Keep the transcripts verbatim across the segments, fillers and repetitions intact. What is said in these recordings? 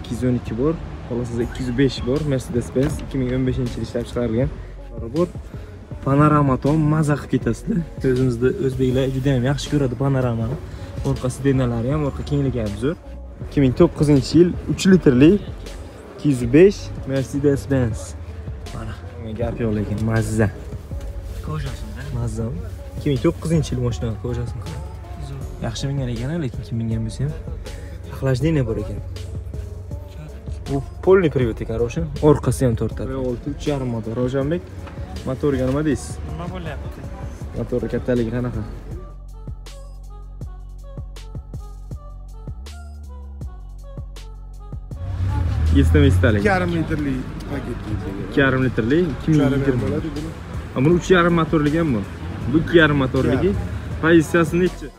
ikki yuz o'n ikki bor, xolasizda ikki yuz besh bor, Mercedes-Benz ikki ming o'n beshinchi yil ishlab chiqarilgan bor. Panorama tom maza qilib ketasizlar. O'zimizda o'zbeklar juda ham yaxshi ko'radi panoramani. Orqasi denalari ham, orqa kengligi ham zo'r. ikki ming to'qqizinchi yil uch litrli ikki yuz besh Mercedes-Benz. Mana gap yo'q lekin mazza. Ko'rasizda. Mazza. ikki ming to'qqizinchi yil mashina ko'rasizmi? Yaxshi mingan ekan, lekin kim mingan bo'lsa ham охлаждение bor ekan. Bu polniy привод ekan, Roshan. Orqasi ham tortadi. olti uch yarim motor. Roshanbek, motorga nima deysiz? Nima bo'lyapti? Motorning kattaligi qanaqa? Yestamistalik. ikki yarim litrli paket. ikki yarim litrli ikki ming yigirma bo'ladi buni. Buni uch yarim motorligi ham bor. Bu ikki yarim motorligi. Pozitsiyasi necha?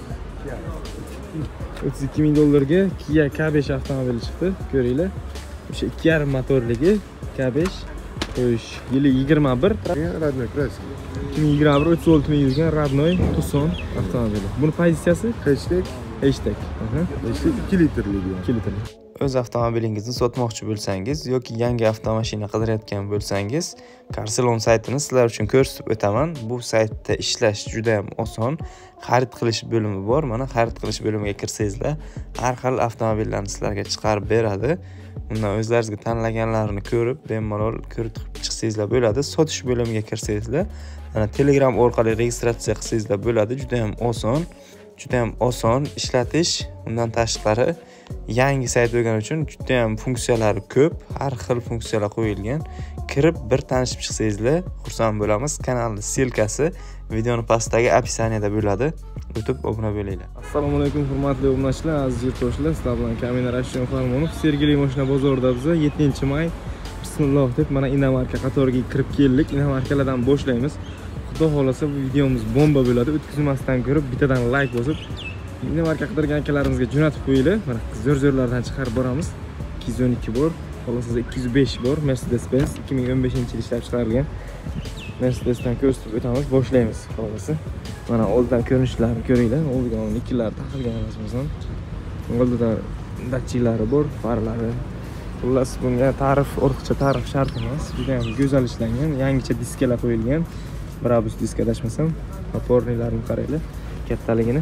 o'ttiz ikki ming dollarga Kia K besh avtomobili chiqdi. Ko'ringlar. O'sha ikki yarim motorligi K besh qo'yish yili yigirma bir. Radnoy kraska. ikki ming yigirma bir o'ttiz olti ming yurgan Radnoy Tucson avtomobili. Buni pozitsiyasi Hashtag. hashtag. Aha. Hashtag ikki litrli. ikki litrli. O'z avtomobilingizni sotmoqchi bo'lsangiz yoki yangi avtomashina qidirayotgan bo'lsangiz, Carsalon saytini sizlar uchun ko'rsatib o'taman. Bu saytda ishlash juda ham oson. Xarid qilish bo'limi bor. Mana xarid qilish bo'limiga kirsangizlar, har xil avtomobillarni sizlarga chiqarib beradi. Undan o'zlaringizga tanlaganlarini ko'rib, bemalol ko'rib chiqsangizlar bo'ladi. Sotish bo'limiga kirsangizlar, mana Telegram orqali registratsiya qilsangizlar bo'ladi. Juda ham oson. Juda ham oson ishlatish. Undan tashqari yangi sayt bo'lgani uchun juda ham funksiyalari ko'p, har xil funksiyalar qo'yilgan. Kirib bir tanishib chiqsangizlar, xursand bo'lamiz. Kanalning silkasi videoni pastdagi opisaniyada bo'ladi. O'tib obuna bo'linglar. Assalomu alaykum hurmatli obunachilar, aziz yurtdoshlar. Sizlar bilan Kamin Rashidov Farmonov. Sergeli mashina bozorida biz yettinchi may bismillah deb mana Inomarka qatoriga kirib keldik. Inomarkalardan boshlaymiz. Xudo xolasa bu videomiz bomba bo'ladi. O'tkazmasdan ko'rib bittadan like bosib, Inomarka qidirgan akalarimizga jo'natib qo'yinglar. Mana zo'r-zo'rlardan chiqarib boramiz. ikki yuz o'n ikki bor, xolasizda ikki yuz besh bor, Mercedes-Benz ikki ming o'n beshinchi yil ishlab chiqarilgan. Mercedesdan ko'rsatib o'tamiz, boshlaymiz xolasa. Mana olddan ko'rinishlarini ko'ringlar. Oldiga o'n ikkilar taqilgan emasmisan. Oldida datchiklari bor, farlari. Xullas bunga tarif, ortiqcha tarif shart emas. Juda ham go'zal ishlangan, yangicha diskalar qo'yilgan. Brabus diska adashmasam, motornilarni qaranglar, kattaligini.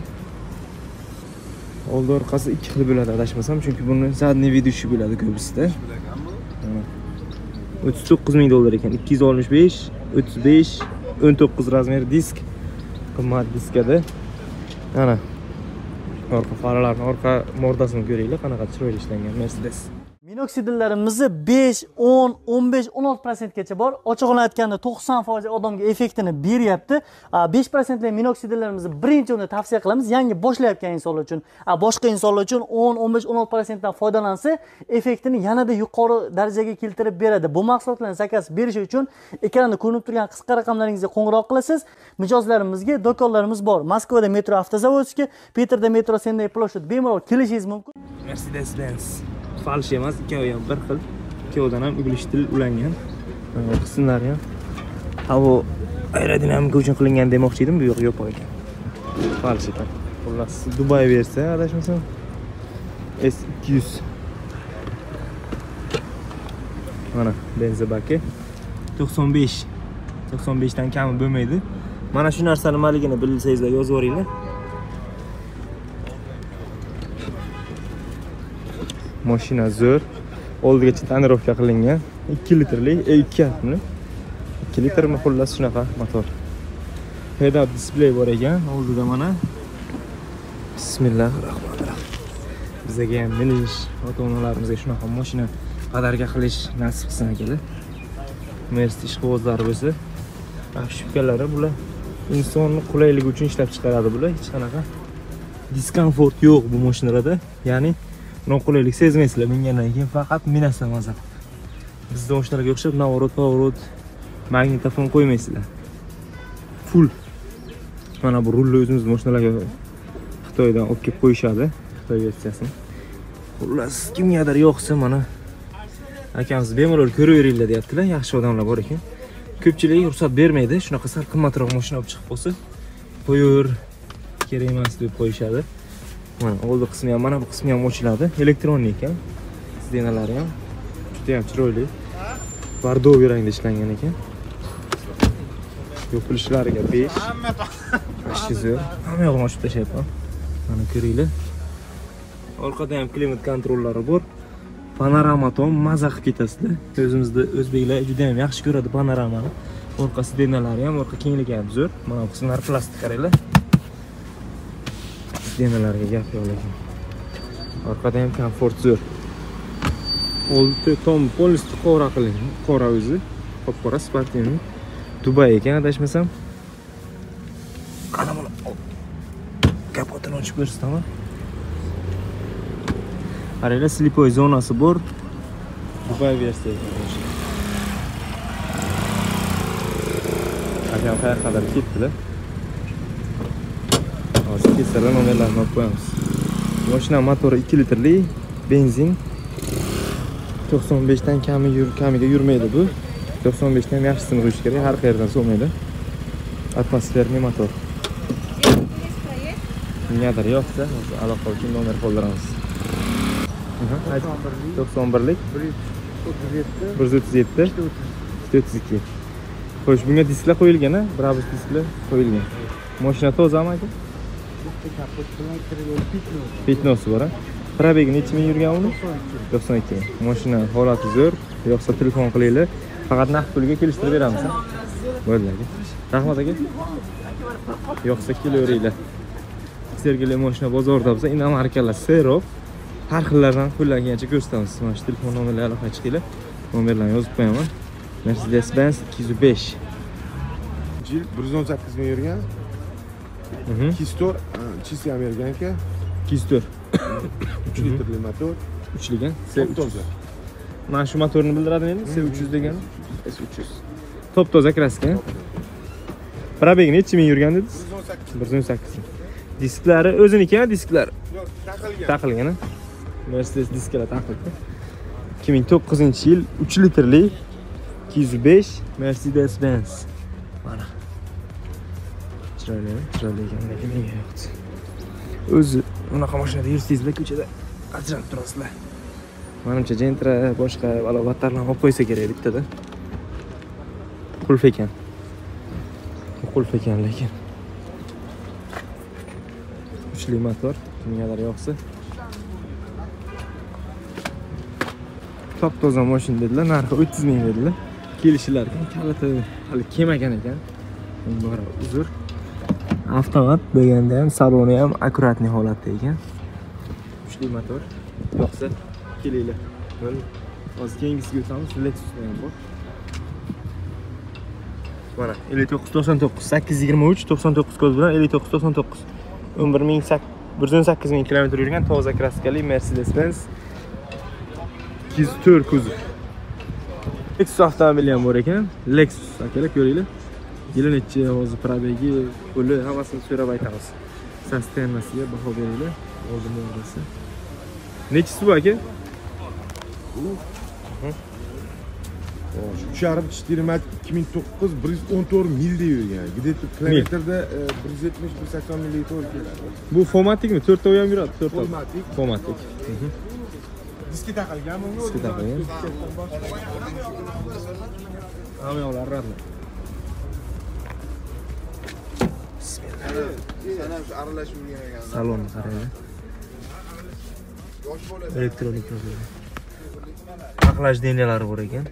Oldi orqasi ikki xil bo'ladi adashmasam, chunki buni zadniy vidyushi bo'ladi ko'pisida. o'ttiz to'qqiz ming dollar ekan. ikki yuz oltmish besh, o'ttiz besh, o'n to'qqiz razmer disk. Qimmat diskada. Mana orqa farlarning orqa mordasini ko'ringlar, qanaqa chiroyli ishlangan Mercedes. Minoksidlarimizni besh, o'n, o'n besh, o'n olti prosent gacha bor. Ochiqini aytganda to'qson foiz odamga effektini beryapti. besh prosentli minoksidlarimizni birinchi o'rinda tavsiya qilamiz yangi boshlayotgan insonlar uchun. Boshqa insonlar uchun o'n, o'n besh, o'n olti prosent dan foydalansa, effektini yanada yuqori darajaga keltirib beradi. Bu mahsulotlarni zakaz berish uchun ekranda ko'rinib turgan qisqa raqamlaringizga qo'ng'iroq qilasiz. Mijozlarimizga do'konlarimiz bor. Moskvada Metro avtozavodga, Peterda Metro Senday ploshad bemalol kelishingiz mumkin. Mercedes-Benz falsh emas, ikkovi ham bir xil. Ikkovidan ham ugli ulangan. Qismlari ham havo aerodinamika uchun qilingan demoqchi edim, bu yo'q yo'q ekan. Falsh ekan. Xullas, Dubay versiya adashmasam S ikki yuz. Mana benzin baki to'qson besh. to'qson besh dan kami bo'lmaydi. Mana shu narsa nimaligini bilsangizlar yozib yuboringlar. Mashina zo'r. Oldigacha tonirovka qilingan. ikki litrli, ikki yarim. ikki litrmi xullas shunaqa motor. Head-up display bor ekan. Oldida mana Bismillahirrohmanirrohim. Bizga ham minish ota-onalarimizga shunaqa mashina qadarga qilish nasib qilsin akalar. Mercedes ishqibozlari bo'lsa, shubhalari bular insonni qulayligi uchun ishlab chiqaradi bular. Hech qanaqa diskomfort yo'q bu mashinalarda. Ya'ni noqulaylik sezmaysizlar mingandan keyin faqat minasdan maza. Bizda mashinalarga o'xshab navorot, pavorot, magnitofon qo'ymaysizlar. Full. Mana bu rulni o'zimiz mashinalarga Xitoydan olib kelib qo'yishadi, Xitoy versiyasini. Xullas, kimgadir yo'qsa mana akamiz bemalol ko'raveringlar deyaptilar, yaxshi odamlar bor ekan. Ko'pchilik ruxsat bermaydi, shunaqa sal qimmatroq mashina olib chiqib qolsa, qo'yur, kerak emas deb qo'yishadi. Mana oldi qismi ham, mana bu qismi ham ochiladi, elektronlik ekan. sidenalari ham juda ham chiroyli. Bordoviy rangda ishlangan ekan. Yopilishlariga besh. Ashi zo'r. Hamma yog'ini ochib tashlayapman. Mana ko'ringlar. Orqada ham klimat kontrollari bor. Panorama tom maza qilib ketasizlar. O'zimizda o'zbeklar juda ham yaxshi ko'radi panoramani. Orqa sidenalari ham, orqa kengligi ham zo'r. Mana bu qismlar plastik qaranglar. Sidenalarga gap yo'q lekin. Orqada ham komfort zo'r. Oldi tom polistri qora qilingan. Qora o'zi. Qop-qora sportivniy. Dubay ekan adashmasam. Qana buni. Kapotini ochib ko'rsataman. Qaranglar, slipoy zonasi bor. Dubay versiyasi ekan. Qachon qayerga qadar ketdilar. Hozir kesalar nomerlarni olib qo'yamiz. Mashina motori ikki litrli, benzin. to'qson besh dan kami yur, kamiga yurmaydi bu. to'qson besh dan ham yaxshisini qo'yish kerak, har qayerdan so'maydi. Atmosferniy motor. Kimgadir yoqsa, aloqa uchun nomer qoldiramiz. to'qson birlik bir yuz o'ttiz yetti ikki yuz o'ttiz ikki. Xo'sh, bunga disklar qo'yilgan-a? Brabus disklar qo'yilgan. Mashina tozami aka? Fitnosi bor-a? Probegi necha ming yurgan uni? to'qson ikki ming. Mashina holati zo'r. Yo'qsa telefon qilinglar. Faqat naqd pulga kelishtirib beramiz. Bo'ldi aka. Rahmat aka. Yo'qsa kelaveringlar. Sergeli mashina bozorda bo'lsa, inomarkalar Serov har xillardan qo'llagancha ko'rsatamiz. Mana shu telefon nomerlariga aloqa chiqinglar. Nomerlarni yozib qo'yaman. Mercedes-Benz ikki yuz besh. Yil bir yuz o'n sakkiz ming yurgan. Mhm. Kistor, chisi ham yurgan ekan. ikki yuz to'rt. uch litrli motor. uch ligan. Top toza. Mana shu motorni bildiradi endi. S uch yuz degan. S uch yuz. Top toza kraska. Probegi necha ming yurgan dedingiz? bir yuz o'n sakkiz ming. Disklari o'ziniki, disklar. Yo'q, taqilgan. Taqilgan. Mercedes disklar taqildi. ikki ming to'qqizinchi yil uch litrli ikki yuz besh Mercedes-Benz. Mana. Chiroyli, chiroyli ekan, lekin menga yoqdi. O'zi unaqa mashinada yursangizlar, ko'chada ajralib turasizlar. Menimcha Gentra boshqa alovatlarni olib qo'ysa kerak bittada. Qulf ekan. Qulf ekan lekin. Kuchli motor, kimgadir yoqsa. Top toza mashina dedilar, narxi o'ttiz ming dedilar. Kelishilar ekan, kaliti hali kelmagan ekan. Bor, uzr. Avtomat deganda ham saloni ham akkuratniy holatda ekan. Kuchli motor. Yoqsa kelinglar. Bo'ldi. Hozir keyingisiga o'tamiz. Lexus ham bor. Mana ellik to'qqiz to'qson to'qqiz sakkiz yuz yigirma uch to'qson to'qqiz kod bilan ellik to'qqiz to'qson to'qqiz o'n bir ming bir yuz o'n sakkiz ming kilometr yurgan toza kraskali Mercedes-Benz ikki yuz to'rt kuzov. Lexus avtomobili ham bor ekan. Lexus akalar ko'ringlar. Yili necha, hozir probegi, puli hammasini so'rab aytamiz. Sostenasiga baho beringlar. Oldin o'rnasi. Nechisi bu aka? uch yarim четыре ikki ming to'qqiz bir yuz o'n to'rt milda yurgan. Где-то kilometrda bir yuz yetmish bir yuz sakson milga to'g'ri keladi. Bu Fomatikmi? to'rtov ham yuradi, to'rtov. Fomatik. Fomatik. Diski taqilgan bunga. Diski taqilgan. Hamma yoqlar radlar. Sana shu aralashib yurgan ekan. Salonni qaranglar. Elektronik yo'llar. Охлаждениялari bor ekan.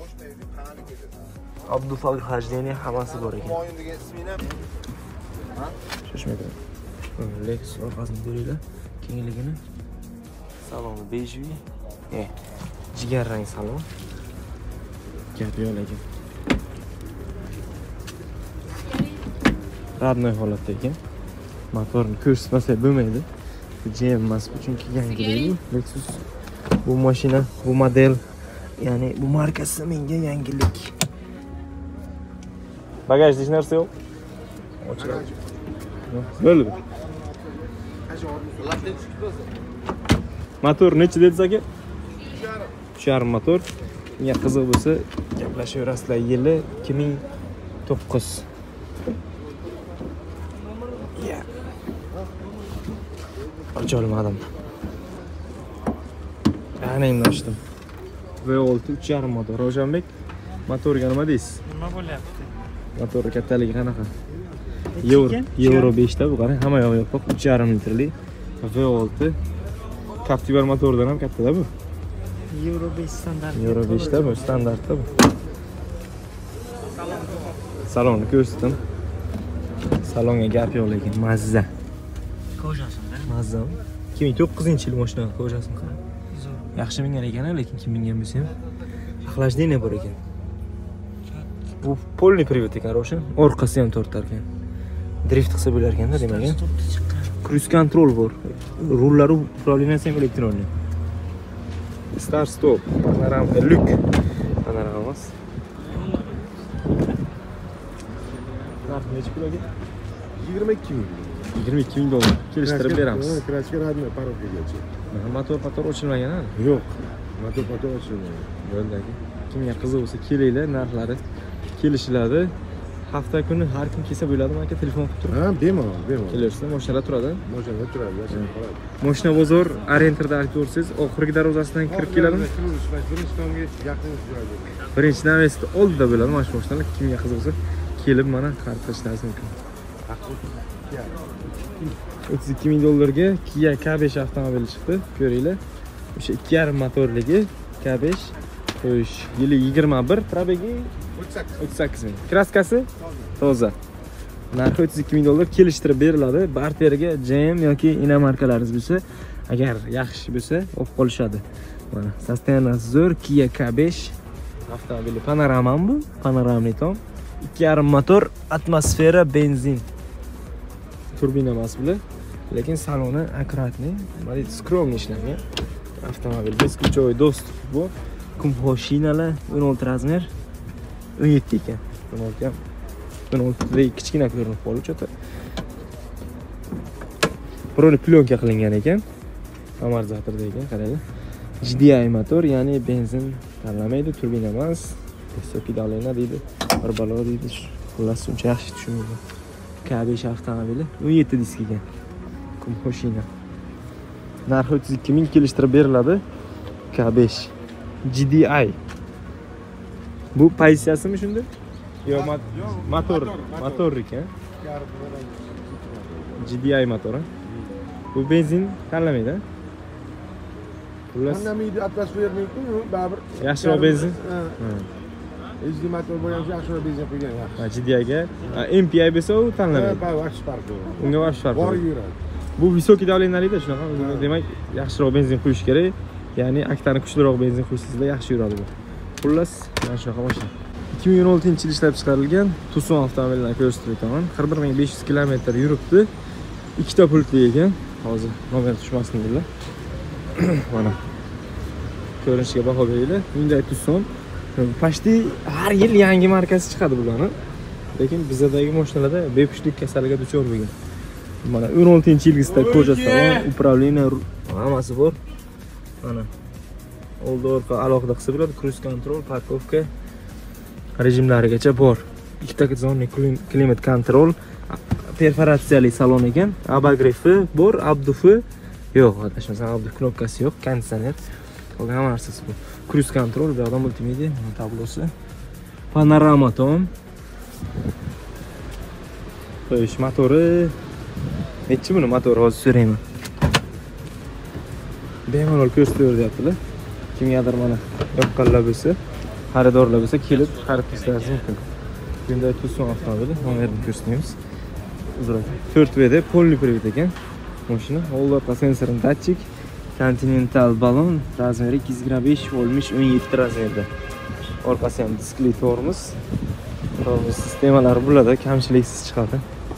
Abdufal охлаждение hammasi bor ekan. Shoshmaydi. Lexus orqasini ko'ringlar. Kengligini. Saloni bejviy. E, jigar rang salon. Gap yo'q ekan. Radnoy holatda ekan. Motorni ko'rsatmasa bo'lmaydi. G M emas, chunki yangilik bu Lexus. Bu mashina, bu model, ya'ni bu markasi menga yangilik. Bagaj hech narsa yo'q. Ochiladi. Bo'ldi. Motor necha dedingiz aka? uch yarim motor. Menga qiziq bo'lsa, gaplashaverasizlar. Yili ikki ming to'qqiz. Ya. Ocha olmadim. Ana endi ochdim. V olti uch yarim motor. Ravshanbek, motorga nima deysiz? Nima bo'lyapti? Motor kattaligi qanaqa? Euro, Euro besh ta bu qarang, hamma yoq yopiq, uch yarim litrli V olti. Captiva motordan ham katta-da bu. Euro besh standart. Euro besh ta bu, standartda bu. Salonni ko'rsatdim. Salonga gap yo'q lekin mazza. Ko'rasizmi? Mazza. ikki ming to'qqizinchi yil mashina ko'rasizmi qarang. Yaxshi mingan ekan, lekin kim mingan bo'lsa ham охлаждение bor ekan. Bu polniy привод ekan, Roshan. Orqasi ham tortar ekan. Drift qilsa bo'lar ekanda, demak. Cruise control bor. Rullari upravleniyasi ham elektronli. Start stop, panorama, lyuk. Panorama emas. Narx necha pulga? yigirma ikki ming. yigirma ikki ming dollar. Kelishtirib beramiz. Kraska radmi parobgacha. Motor motor ochilmagan ha? Yo'q. Motor motor ochilmagan. Yo'ldagi. Kimga qiziq bo'lsa kelinglar, narxlari kelishiladi. Hafta kuni har kim kelsa bo'ladimi aka, telefon qilib turib. Ha, bemalol, bemalol. Kelersiz, mashinalar turadi. Mashina turadi, yashin qoladi. Mashina bozor Arenterda aytib ko'rsangiz, oxirgi darvozasidan kirib keladimi? Birinchi tomga yaqin turadi. Birinchi navesda oldida bo'ladi mana shu mashinalar. Kimga qiziq bo'lsa, kelib mana xarid qilishingiz mumkin. o'ttiz ikki ming dollarga Kia K besh avtomobili chiqdi. Ko'ringlar. O'sha ikki yarim motorligi K besh. Xo'sh, yili yigirma bir, probegi o'ttiz sakkiz ming. Kraskasi toza. Narxi o'ttiz ikki ming dollar kelishtirib beriladi. Barterga J M yoki inomarkalaringiz bo'lsa, agar yaxshi bo'lsa, olib qolishadi. Mana, sostenance zo'r Kia K besh avtomobili. Panorama bu, panoramli tom. ikki yarim motor, atmosfera, benzin. Turbina emas bular, lekin saloni akkuratniy, mana skromniy ishlangan avtomobil. Beskluchovoy доступ bor. Kumpo shinalar, o'n olti razmer, o'n yetti ekan. o'n olti ham o'n olti kichkina ko'rinib qoldi cho'ta. Bironi plyonka qilingan ekan. Amortizatorda ekan, qaranglar. G D I motor, ya'ni benzin tanlamaydi, turbina emas. Pedalina deydi, bir balo deydi. Xullas uncha yaxshi tushunmayman. K besh avtomobili o'n yetti disk ekan. Kumpo shina. Narxi o'ttiz ikki ming kelishtirib beriladi. K besh G D I. Bu pozitsiyasimi shunda? Yo'q, motor, motor ekan. G D I motor. Bu benzin tanlamaydi. Tanlamaydi, atmosfernikmi, baribir. Yaxshiroq benzin. Ha. H D motor bo'lgan yaxshiroq benzin qo'ygan yaxshi. Ha, G D I ga M P I bo'lsa u tanlamaydi. Ha, yaxshi farq bor. Unga yaxshi farq bor. Bor yuradi. Bu высокий давлениялida shunaqa, demak, yaxshiroq benzin quyish kerak. Ya'ni aktani kuchliroq benzin quyishingizda yaxshi yuradi bu. Xullas, mana shunaqa mashina. ikki ming o'n oltinchi yil ishlab chiqarilgan Tucson avtomobilini ko'rsatib o'taman. qirq bir ming besh yuz kilometr yuribdi. Ikkita pultli ekan. Hozir nomer tushmasin dedilar. Mana. Ko'rinishiga baho beringlar. Hyundai Tucson почти har yil yangi markasi chiqadi bularni. Lekin bizdagi mashinalarda bepushtlik kasaliga duchor bo'lgan. Mana o'n oltinchi yilgisida ko'rsatgan, upravleniya hammasi bor. Mana. Old orqa alohida qilsa bo'ladi, cruise control, parkovka rejimlarigacha bor. Ikkita zonli klimat kontrol, perforatsiyali salon ekan, abagrefi bor, abdufi yo'q, adashmasam abduf knopkasi yo'q, konditsioner. Qolgan hamma narsasi bor. Cruise control, bu yoqda multimedia tablosi. Panorama tom. Qo'yish motori. Nechi buni motori hozir so'rayman. Bemalol ko'rsatib beryaptilar. Kimgadir mana yoqqanlar bo'lsa, xaridorlar bo'lsa kelib xarid qilishingiz mumkin. Hyundai Tucson avtomobili, nomerini ko'rsatamiz. Uzr, to'rt V da polniy привод ekan. Mashina, old orqa sensorin datchik, Continental balon, razmeri ikki yuz yigirma besh oltmish o'n yetti razmerda. Orqasi ham diskli tormoz. Tormoz sistemalari bo'ladi, kamchiliksiz chiqadi.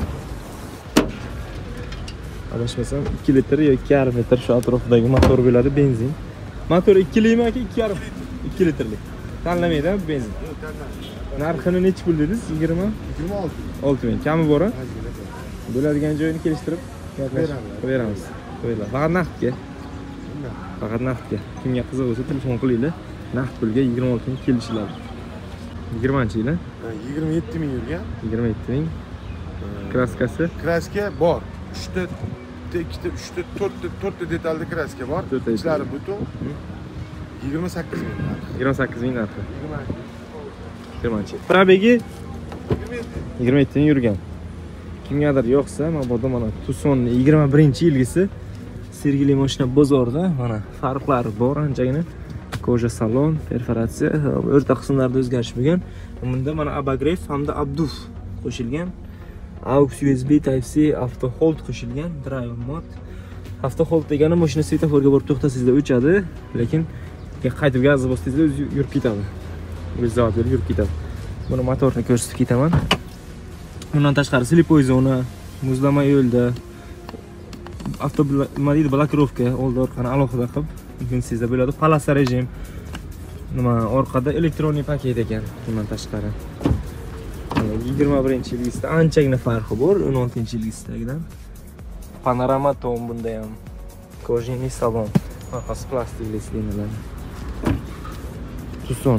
Adashmasam ikki litr yoki ikki yarim litr shu atrofdagi motor bo'ladi, benzin. Motor ikki likmi aka, ikki yarim, ikki litrlik. Tanlamaydi benzin. Narxini necha pul dedingiz? yigirma olti ming. Kami bor-a? Bo'ladigan joyini kelishtirib beramiz. Qo'yinglar. Faqat naqdga. Faqat naqdga. Kimga qiziq bo'lsa telefon qilinglar. Naqd pulga yigirma olti ming kelishiladi. yigirmanchi yil, yigirma yetti ming yurgan. yigirma yetti ming. Kraskasi? Kraska bor. uchta, ikkita, uchta, to'rtta, to'rtta detalli kraska bor. Ichlari butun. yigirma sakkiz ming narxi. yigirma sakkiz ming narxi. yigirmanchi. Probegi yigirma yetti ming yurgan. Kimgadir yo'qsa, mabodo mana Tucson yigirma birinchi yilgisi Sergeli mashina bozorida mana farqlari bor anchagina. Koja salon, perforatsiya, o'rta qismlarda o'zgarish bo'lgan. Bunda mana abagrev hamda abduf qo'shilgan. Aux U S B Type C auto hold qo'shilgan, drive mode. Auto hold degani mashina svetoforga borib to'xtasangizda o'chadi, lekin qaytib gazni bossangizda o'zi yurib ketadi. O'zi zavod berib yurib ketadi. Buni motorni ko'rsatib ketaman. Bundan tashqari slipoy zona, muzlama yo'lda, avto nima deydi, blokirovka, old orqani alohida qilib sizda bo'ladi. Palasa rejim. Nima orqada elektronik paket ekan bundan tashqari. yigirma birinchi yilgisida anchagina farqi bor o'n oltinchi yilgisidagidan. Panorama tom bunda ham. Kojniy salon. Orqasi plastikli stinalar. Tucson.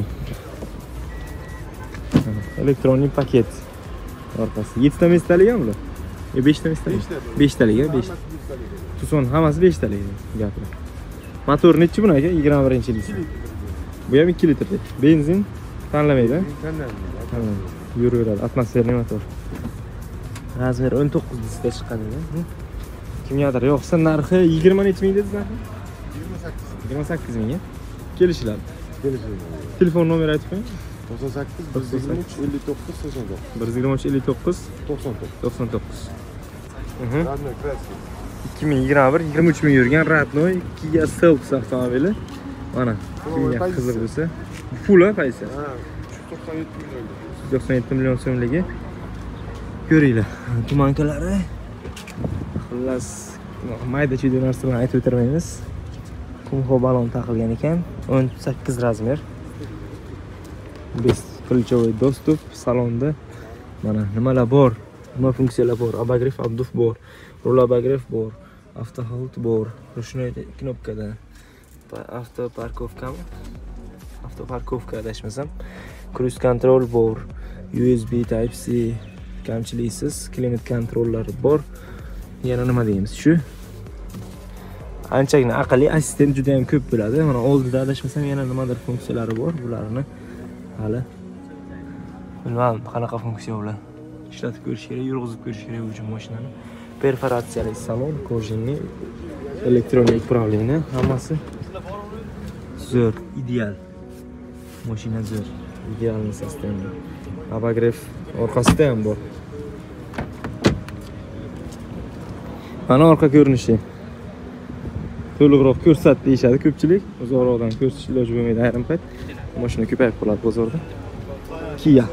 Elektronik paket. Orqasi yetti ta mestalik ham bular. E besh ta mestalik? besh talik, besh. Tucson hammasi besh talik gapir. Motor nechi buni aka? yigirma birinchi yilgisi. Bu ham ikki litrli. Benzin tanlamaydi. Tanlamaydi. Yuraveradi, atmosferli motor. Razmer o'n to'qqiz disda chiqadi. Kimgadir yo'qsa narxi yigirma necha ming dedingiz narxi? yigirma sakkiz ming. Kelishiladi. Kelishiladi. Telefon nomeri aytib qo'ying. to'qson sakkiz bir yuz yigirma uch ellik to'qqiz to'qson to'qqiz. bir yuz yigirma uch ellik to'qqiz to'qson to'qqiz. to'qson to'qqiz. Radnoy Kraski. ikki ming yigirma bir yigirma uch ming yurgan Radnoy Kia Seltos avtomobili. Mana, kimga qiziq bo'lsa, puli qaysi? Ha, to'qson yetti million. to'qson yetti million so'mligi. Ko'ringlar, tumankalari. Xullas, mayda-chuyda narsalarni aytib o'tirmaymiz. Kumho balon taqilgan ekan, o'n sakkiz razmer. Best ключевой достуp salonda. Mana nimalar bor? Nima funksiyalar bor? Abagrev abduf bor, rul abagrev bor, avto hold bor, ruchnoy knopkada. Avto parkovkami? Avto parkovka adashmasam. Cruise control bor, U S B Type C, kamchiliksiz klimat kontrollari bor. Yana nima deymiz? Shu. Anchagina aqlli assistent juda ham ko'p bo'ladi. Mana oldida adashmasam yana nimadir funksiyalari bor. Bularni hali bilmadim qanaqa funksiya bilan ishlatib ko'rish kerak, yurg'izib ko'rish kerak uchun mashinani. Perforatsiyali salon, kojniy, elektronik upravlение, hammasi zo'r, ideal. Mashina zo'r, idealniy sostoяние. Abagrev orqasida ham bor. Mana orqa ko'rinishi. To'liqroq ko'rsat deyishadi ko'pchilik. Uzoqroqdan ko'rsatish iloji bo'lmaydi ayrim payt. Mashina ko'payib qoladi bozorda. Kia.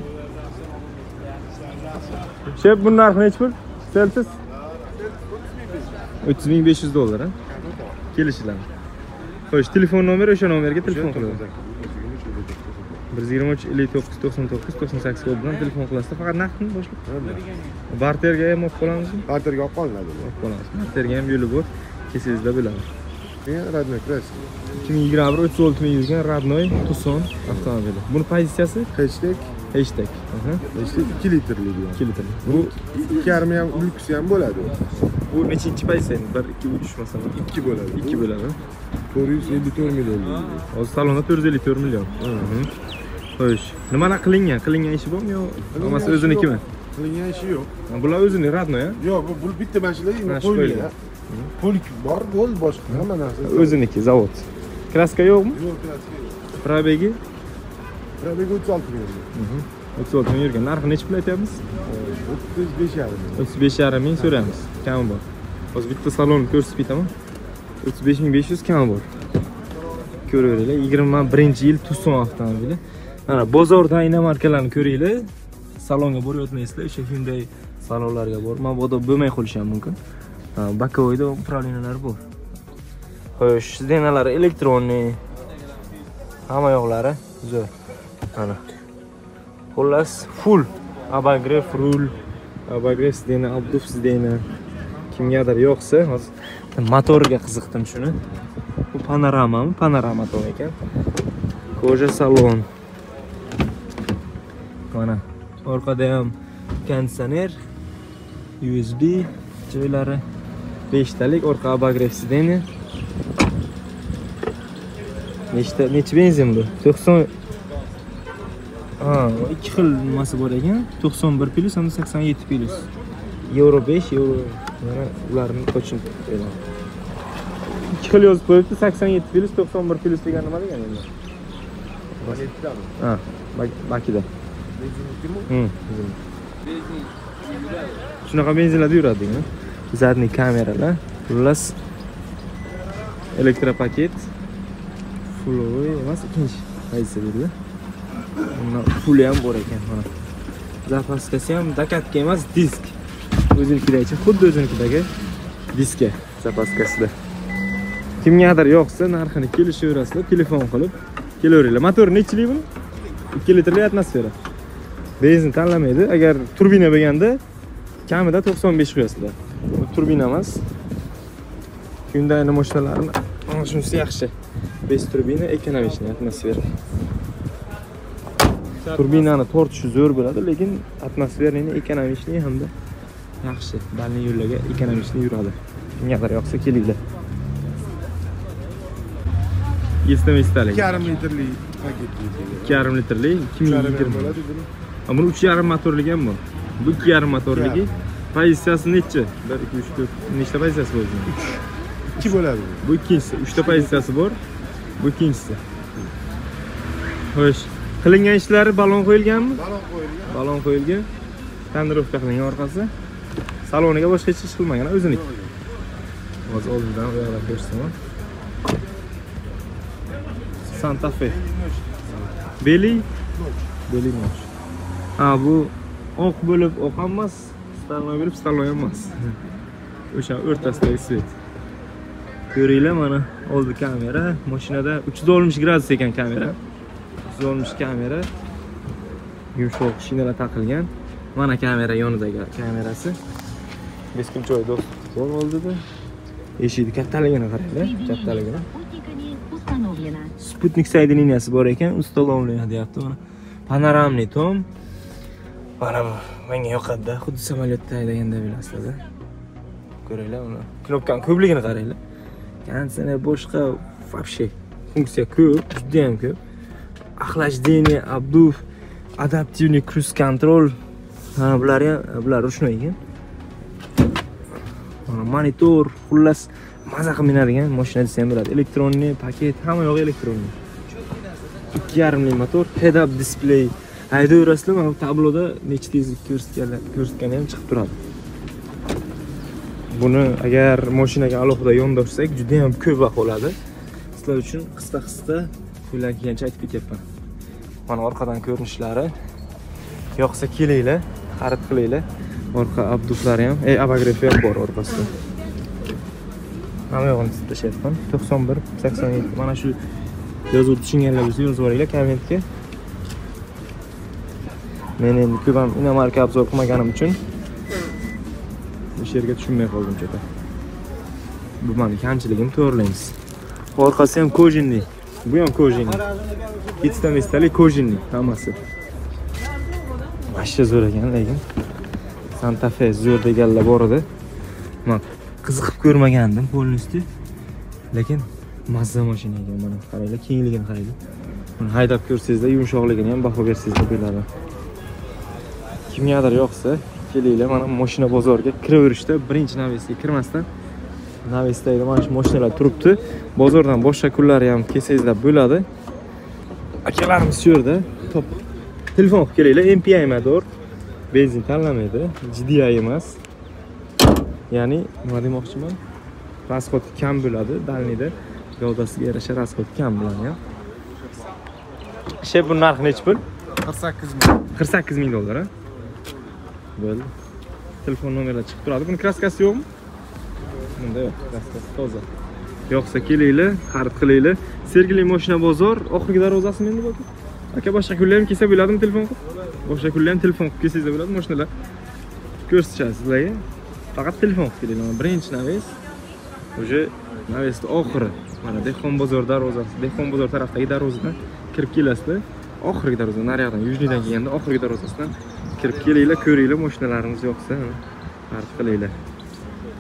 Shep bu narxi necha pul? Seltos? o'ttiz ming besh yuz dollar, ha? Kelishiladi. Xo'sh, telefon nomeri o'sha nomerga telefon qilasiz. bir yuz yigirma uch ellik to'qqiz to'qson to'qqiz to'qson sakkiz kod bilan telefon qilasizda. Faqat naqdmi boshqa? Barterga ham olib qolamizmi? Barterga olib qolinadi. Olib qolamiz. Barterga ham yo'li bor. Kesingizda bo'ladi. Radnoy Kraski. ikki ming yigirma bir o'ttiz olti ming yurgan Radnoy Tucson avtomobili. Buni pozitsiyasi Hashtag hashtag. Aha. Hashtag ikki litrli bu. ikki litr. Bu ikki yarim ham lyuks ham bo'ladi. Bu nechinchi pozitsiya? bir, ikki, uch masalan. ikki bo'ladi. ikki bo'ladi. to'rt yuz ellik to'rt million. Hozir salonda to'rt yuz ellik to'rt million. Xo'sh, nimalar qilingan? Qilingan ishi bormi yo hammasi o'zinikimi? Qilingan ishi yo'q. Bular o'zini Radnoy, ha? Yo'q, bu bitta mashina qo'yilgan. Polik bor, bo'l boshqa hamma narsa. O'ziniki, zavod. Kraska yo'qmi? Yo'q, kraska yo'q. Probegi? Probegi o'ttiz olti million. o'ttiz olti ming yurgan. Narxi necha pul aytyapmiz? o'ttiz besh yarim ming. o'ttiz besh yarim ming so'raymiz. Kami bor. Hozir bitta salonni ko'rsatib ketaman. o'ttiz besh ming besh yuz kami bor. Ko'raveringlar, yigirma birinchi yil Tucson avtomobili. Mana bozordan inomarkalarni ko'ringlar. Salonga borib o'tmaysizlar, o'sha Hyundai salonlarga bor. Mabodo bo'lmay qolishi ham mumkin. Bakovoyda upravleniyalar bor. Xo'sh, sidenalari elektronik. Hamma yo'qlari zo'r. Mana. Xullas, full abagrev rul, abagrev sidena, abduf sidena. Kimgadir yo'qsa, hozir motorga qiziqdim shuni. Bu panoramami? Panorama tom ekan. Koja salon. Mana orqada ham konditsioner, U S B joylari, besh talik orqa abagrev sidena. Nechta necha benzin bu? to'qson Ha, ikki xil nimasi bor ekan. to'qson bir plus hamda sakson yetti plus. Euro besh, euro mana ularni qo'shib qo'ydim. ikki xil yozib qo'yibdi, sakson yetti plus, to'qson bir plus degan nima degan endi? Ha, bakida. Benzinniki Hmm. Shunaqa benzinlarda yuradingmi? Zadniy kameralar, plus elektropaket, fulloy emas, ikkinchi pozitsiya deydi. Bunda puli ham bor ekan mana. Zapaskasi ham dakatka emas, disk. O'zinikidagi, xuddi o'zinikidagi diska zapaskasida. Kimgadir yoqsa, narxini kelishaverasizlar, telefon qilib kelaveringlar. Motor nechlik bu? ikki litrli atmosfera. Benzin tanlamaydi. Agar turbina bo'lganda kamida to'qson besh qo'yasizlar. Bu turbina emas. Hyundai mashinalarini mana shunisi yaxshi. besh turbina, ekonomik atmosfera. Turbinani tortishi zo'r bo'ladi, lekin atmosferani ekonomikni hamda yaxshi. Dalniy yo'llarga ekonomikni yuradi. Kimgadir yoqsa kelinglar. Yestamistalik. ikki yarim litrli paket. ikki yarim litrli ikki ming yigirma bo'ladi buni. Ammo uch yarim motorligi ham bor. Bu ikki yarim motorligi. Pozitsiyasi necha? bir ikki uch to'rt nechta pozitsiyasi bor o'zining? ikki bo'ladi. Bu ikkinchisi, uchta pozitsiyasi bor. Bu ikkinchisi. Xo'sh, qilingan ishlari balon qo'yilganmi? Balon qo'yilgan. Balon qo'yilgan. Tandirovka qilingan orqasi. Saloniga boshqa hech ish qilmagan, o'ziniki. Hozir oldindan uyoqlab ko'rsaman. Santa Fe. Beli? Beli moch. Ha, bu oq bo'lib oq emas, staloy bo'lib staloy emas. O'sha o'rtasidagi svet. Ko'ringlar mana oldi kamera, mashinada uch yuz oltmish gradus ekan kamera. uch yuz oltmish kamera. Yumshoq shinalar taqilgan. Mana kamera yonidagi kamerasi. Beskinchoy do'st bor oldida. Eshikni kattaligini qaranglar, kattaligini. Sputnik soediniyasi bor ekan, ustalovlaniya deyapti mana. Panoramniy tom. Mana bu menga yoqadi-da, xuddi samolyotda haydaganda bilasizlar. Ko'ringlar uni. Knopkani ko'pligini qaranglar. Konditsioner boshqa вообще funksiya ko'p, juda ham ko'p. Охлаждение, обдув, adaptivniy cruise control. Ha, bular ham, bular ruchnoy ekan. Mana monitor, xullas maza qilib minadigan mashina desa ham bo'ladi. Elektronniy paket, hamma yo'q elektronniy. ikki yarim li motor, head-up display. Haydayverasizlar, mana bu tabloda necha tezlik ko'rsatganlar, ko'rsatgani ham chiqib turadi. Buni agar mashinaga alohida yondashsak, juda ham ko'p vaqt oladi. Sizlar uchun qisqa-qisqa qo'llar kelgancha aytib ketyapman. Mana orqadan ko'rinishlari. Yoqsa kelinglar, xarid qilinglar. Orqa abduflari ham, ey abagrefi ham bor orqasida. Hamma yo'g'ini tashlayapman. to'qson bir sakson yetti. Mana shu yozuv tushunganlar bo'lsa yozib yuboringlar kommentga. Men endi ko'p ham inomarka obzor qilmaganim uchun bu yerga tushunmay qoldim chota. Bu meni kamchiligim to'g'rilaymiz. Orqasi ham kojinli. Bu ham kojinli. Ikkita mestali kojinli hammasi. Mashina zo'r ekan, lekin Santa Fe zo'r deganlar bor edi. Men qiziqib ko'rmagandim polnosti. Lekin mazza mashina ekan, mana qaranglar, kengligini qaranglar. Buni haydab ko'rsangizlar, yumshoqligini ham baho bersangizlar bo'ladi. Kimgadir yoqsa, kelinglar, mana mashina bozoriga kiraverishda birinchi navesga kirmasdan navesdagi mana shu mashinalar turibdi. Bozordan boshqa kunlari ham kelsangizlar bo'ladi. Akalarimiz shu yerda. Top. Telefon qilib kelinglar, M P I motor. Benzin tanlamaydi, G D I emas. Ya'ni nima demoqchiman? Rasxod kam bo'ladi, dalniyda gavdasiga yarasha rasxod kam bo'ladi ham. Shey bu narxi necha pul? qirq sakkiz ming. qirq sakkiz ming dollar, ha? Bo'ldi. Telefon nomerlar chiqib turadi. Buni kraskasi yo'qmi? Bunda yo'q, kraskasi toza. Yo'qsa kelinglar, xarid qilinglar. Sergeli mashina bozor, oxirgi darvozasimi endi bu? Aka boshqa kunlar ham kelsa bo'ladimi telefon qilib? Boshqa kunlar ham telefon qilib kelsangiz bo'ladi, mashinalar ko'rsatishadi sizlarga. Faqat telefon qilib kelinglar. Birinchi naves. O'sha navesning oxiri. Mana Dehqon bozor darvozasi, Dehqon bozor tarafdagi darvozadan kirib kelasizlar. Oxirgi darvoza, naryoqdan, yujnidan kelganda oxirgi darvozasidan kirib kelinglar, ko'ringlar, mashinalarimiz yo'qsa, xarid qilinglar.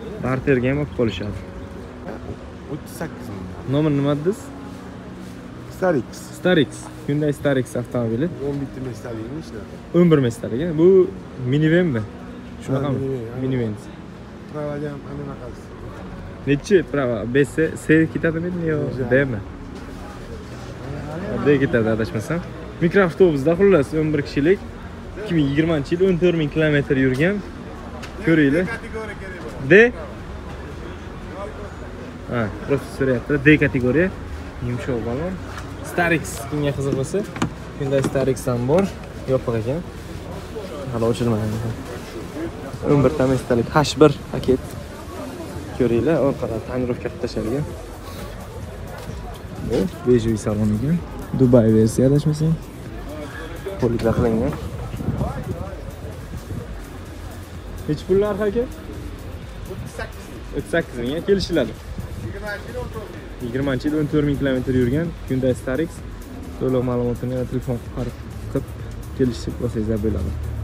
Barterga ham olib qolishadi. o'ttiz sakkiz ming. Nomer nima dedingiz? Starix. Starix. Hyundai Starix avtomobili. o'n bitta mestaligi ishlar. o'n bir mestaligi. Bu minivanmi? Shunaqa Ha, mi? minivan, ha. Minivan. Travaga ham ana qilasiz. Nechi prava? B S C ketadimi yo D mi? D ketadi adashmasam. Mikroavtobusda xullas o'n bir kishilik ikki ming yigirmanchi yil o'n to'rt ming kilometr yurgan. Ko'ringlar. D. Ha, просто so'rayapti. D kategoriya. Yumshoq balon. Starix kimga qiziq bo'lsa, Hyundai Starix ham bor. Yopiq ekan. Hali ochilmagan. o'n bir ta mestalik H bir paket. Ko'ringlar, orqadan tonirovka qilib tashalgan. Bu bejuviy salon ekan. Dubai versiya adashmasam. Poliklar qilingan. Nech pullar aka? o'ttiz sakkiz ming kelishiladi. yigirmanchi yil o'n to'rt ming kilometr yurgan Hyundai Starix. To'liq ma'lumotini telefon qilib kelishib olsangiz bo'ladi.